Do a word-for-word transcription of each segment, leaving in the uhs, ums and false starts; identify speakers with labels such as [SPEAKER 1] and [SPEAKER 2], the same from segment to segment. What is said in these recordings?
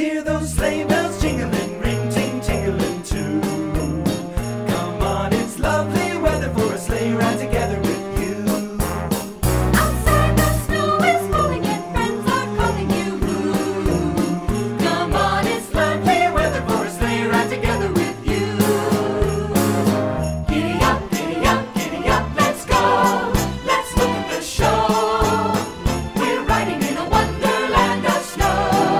[SPEAKER 1] hear those sleigh bells jingling, ring ting tingling too. Come on, it's lovely weather for a sleigh ride together with you.
[SPEAKER 2] Outside the snow is falling and friends are calling you.
[SPEAKER 1] Come on, it's lovely weather for a sleigh ride together with you. Giddy up, giddy up, giddy up, let's go. Let's look at the show. We're riding in a wonderland of snow.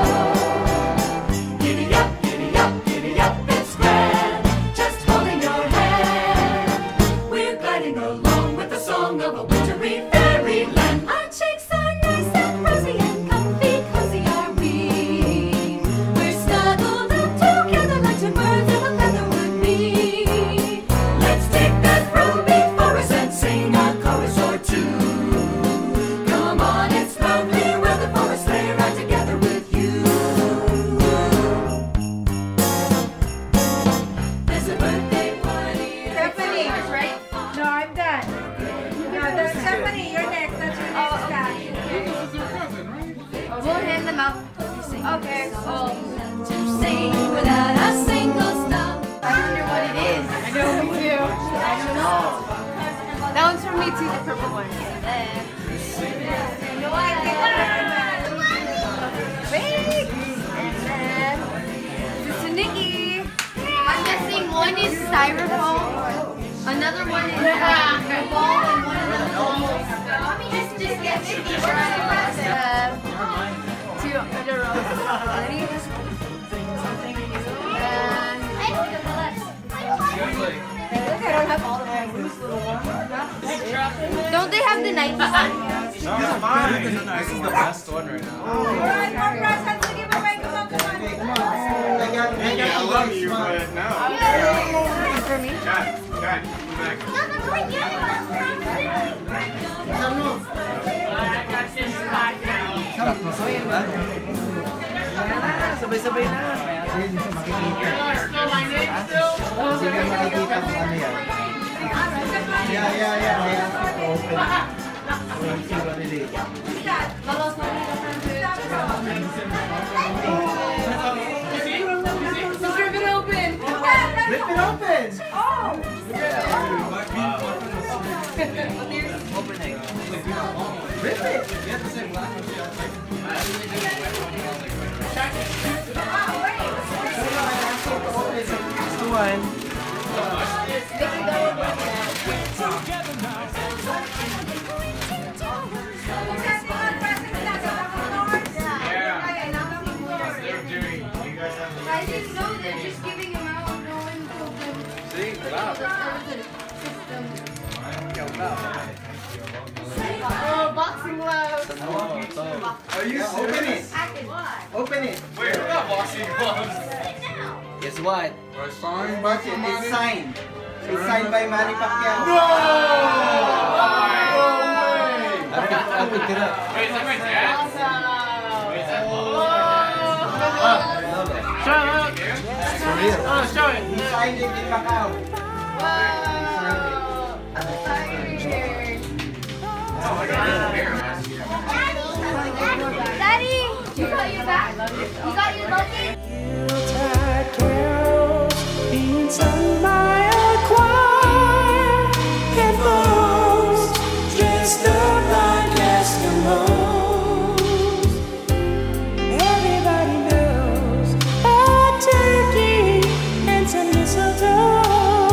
[SPEAKER 1] Giddy up, giddy up, giddy up, it's grand. Just holding your hand. We're gliding along with the song of a wintry fairyland.
[SPEAKER 2] Our cheeks are nice and rosy and comfy, cozy are we. We're snuggled up together like two birds of a feather would be.
[SPEAKER 1] Let's take that road before us and sing a chorus or two. Come on, it's lovely weather for a sleigh ride together with you. There's a birthday party.
[SPEAKER 3] Stephanie, right? No, I'm done. No, that's Stephanie, you're next. That's your next guy.
[SPEAKER 4] We'll hand them out.
[SPEAKER 3] Okay. Oh.
[SPEAKER 2] To sing without a single stop.
[SPEAKER 4] I wonder what it is.
[SPEAKER 3] I know we do.
[SPEAKER 4] I don't know. That one's for me too, the purple one.
[SPEAKER 3] No idea.
[SPEAKER 4] Wait! This is to Nikki. I'm guessing one is styrofoam, another one is a ball, and one is a ball. Just, just get Nikki. Uh, two in a row. Ready? And
[SPEAKER 3] Look, I don't have all of my loose little ones.
[SPEAKER 4] don't they have the Nike one?
[SPEAKER 5] This is mine. This is the best one right now.
[SPEAKER 3] All right, more presents to give away. Come on, come on.
[SPEAKER 5] I love you, but no.
[SPEAKER 4] For me?
[SPEAKER 5] Cat, cat, back.
[SPEAKER 6] Sarap mo so yun ba? Sabay-sabay na. Ayun, makikita. Sige, makikita kung ano yan. Yeah, yeah, yeah. May open. Walang sila nila.
[SPEAKER 4] Rip it open!
[SPEAKER 6] Rip it open!
[SPEAKER 3] Oh!
[SPEAKER 6] Opening. Rip it! It's the one.
[SPEAKER 5] They're doing. You guys have
[SPEAKER 4] I didn't know they're just giving them out. No one told them.
[SPEAKER 5] See? Wow.
[SPEAKER 4] Oh, boxing gloves.
[SPEAKER 5] Are you
[SPEAKER 6] Open it! Open it!
[SPEAKER 5] Wait, we're not boxing gloves.
[SPEAKER 6] Guess what?
[SPEAKER 5] We're signed
[SPEAKER 6] Watch it, it's signed. It's signed by Manny Pacquiao.
[SPEAKER 5] No!
[SPEAKER 6] I'll pick it up.
[SPEAKER 5] Wait, is that my dad? Wait, is that
[SPEAKER 6] Show it! For real.
[SPEAKER 5] Oh, show it.
[SPEAKER 6] He signed it in Macau.
[SPEAKER 4] Wow. I'm tired.
[SPEAKER 5] Oh my god.
[SPEAKER 4] Daddy, you got your back? You got your luggage?
[SPEAKER 1] Yuletide carols being sung by a choir, and folks dressed up like Eskimos. Everybody knows a turkey and some mistletoe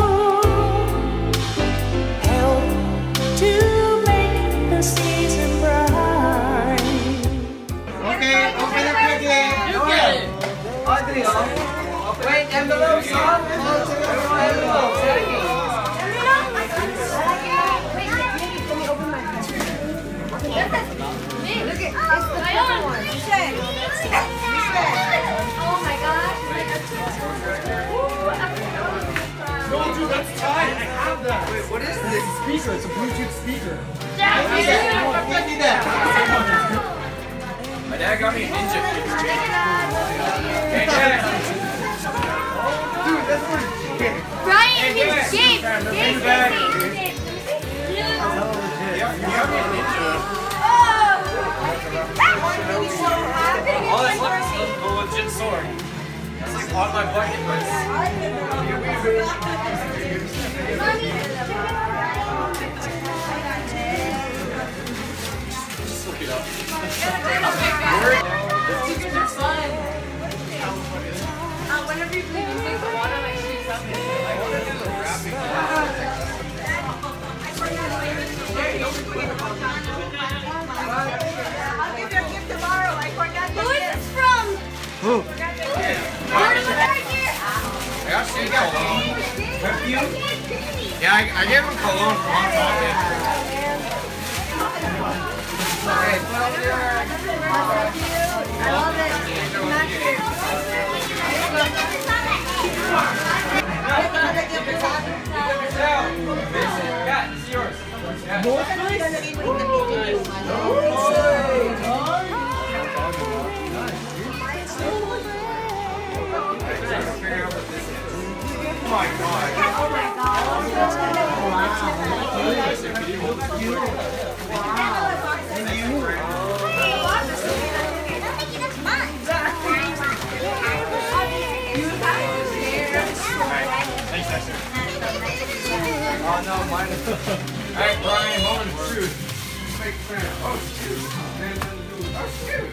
[SPEAKER 1] help to make the season bright.
[SPEAKER 6] Okay, open it again.
[SPEAKER 5] You get it.
[SPEAKER 6] Audrey, oh. Wait, envelopes, oh. Envelopes,
[SPEAKER 4] Look at it's the other one. Oh my gosh.
[SPEAKER 5] No, dude, that's tight. I have that. Wait, what is this? Speaker. It's a Bluetooth speaker. My dad got me a ninja kit. Hey, Dad. Dude, that's for
[SPEAKER 4] Brian, his game.
[SPEAKER 5] Dad,
[SPEAKER 4] Game,
[SPEAKER 5] give me
[SPEAKER 4] game,
[SPEAKER 5] back.
[SPEAKER 4] game.
[SPEAKER 5] Yeah, you got me a ninja.
[SPEAKER 3] Oh! That one made me so happy.
[SPEAKER 5] All that's left is a legit sword.
[SPEAKER 7] on my bucket list. Look it up.
[SPEAKER 5] Stickers are fun. Uh, whenever you leave, you take the water like shoots up.
[SPEAKER 7] I want to do the wrapping.
[SPEAKER 3] I'll give you a gift tomorrow. I forgot
[SPEAKER 4] Who is this from?
[SPEAKER 6] Who?
[SPEAKER 4] Where is it right here?
[SPEAKER 7] I got Steve cologne.
[SPEAKER 6] Perfume?
[SPEAKER 7] Yeah, I, I gave him cologne for one pocket.
[SPEAKER 3] I love
[SPEAKER 7] Yeah, it's yours. Oh my god.
[SPEAKER 3] Oh my
[SPEAKER 7] Thanks, Esther. Oh no, mine is. Alright, Brian, moment of truth. Fake friend. Oh shoot. Oh shoot.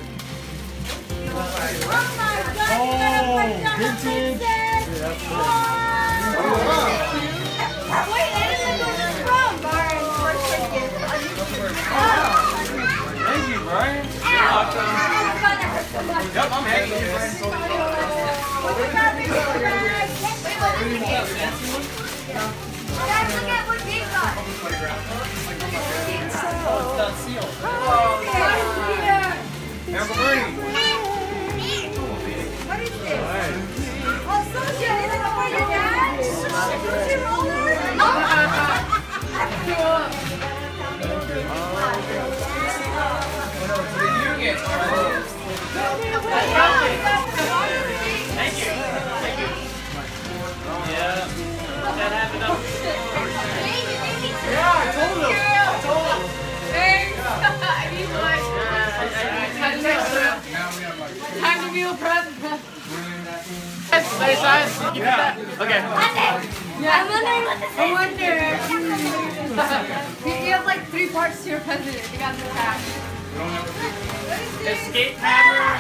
[SPEAKER 6] Oh, vintage.
[SPEAKER 3] Wait, I didn't know where this is from.
[SPEAKER 7] Thank you, Brian. You're welcome. Yep, I'm happy.
[SPEAKER 4] Guys, look at what they got.
[SPEAKER 7] Macaroni.
[SPEAKER 3] What is this? Oh, sushi. Is it for your dad? Sushi roller?
[SPEAKER 7] What did you get? Thank you. Thank you. Yeah. That happened up. Yeah, I told him. I told him.
[SPEAKER 5] Thanks. I need one. Time to be a present. Nice size. Keep that. Okay.
[SPEAKER 4] Yeah, I'm wondering what this is.
[SPEAKER 5] I wonder. you, you have like three parts to your present. You got in the pack.
[SPEAKER 7] Escape hammer.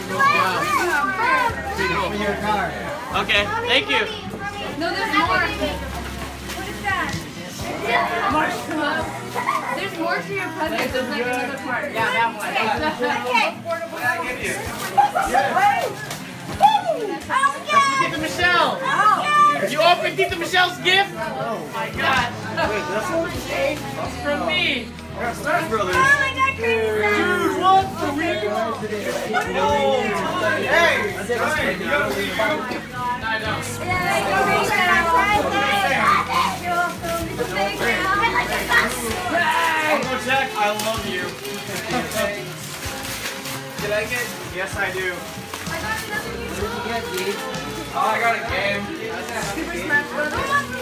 [SPEAKER 6] For your car.
[SPEAKER 7] Okay, thank you.
[SPEAKER 5] No, there's more.
[SPEAKER 3] What is that?
[SPEAKER 5] There's more to your present. There's like another part. Yeah, that one.
[SPEAKER 7] What did I give you?
[SPEAKER 5] Tita Michelle. You opened Tita Michelle's gift? Oh my god. That's from me.
[SPEAKER 7] Smash Brothers.
[SPEAKER 3] Oh my God,
[SPEAKER 7] Dude, what? For real? Hey, Ryan, you gotta leave.
[SPEAKER 5] I know.
[SPEAKER 7] Uncle Jack, I love you. Did I get? Yes, I do. Oh, I got a game.
[SPEAKER 3] Super Smash Brothers.